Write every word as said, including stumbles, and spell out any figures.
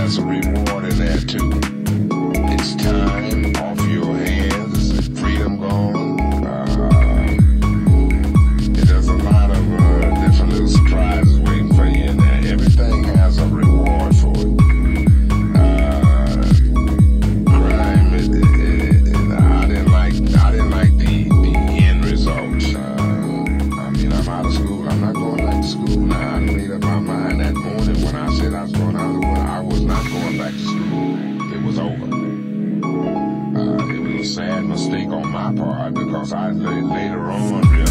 there's a reward in there too. It's time off your hands, freedom gone. Uh, there's a lot of uh, different little surprises waiting for you in there. Everything has a reward for it. Uh, crime, it, it, it, I didn't like, I didn't like the, the end results. Uh, I mean, I'm out of school. I'm not going back to school now. I made up my mind that morning when I said I was going out of school. I was not going back to school. It was over. Uh, it was a sad mistake on my part because I later on realized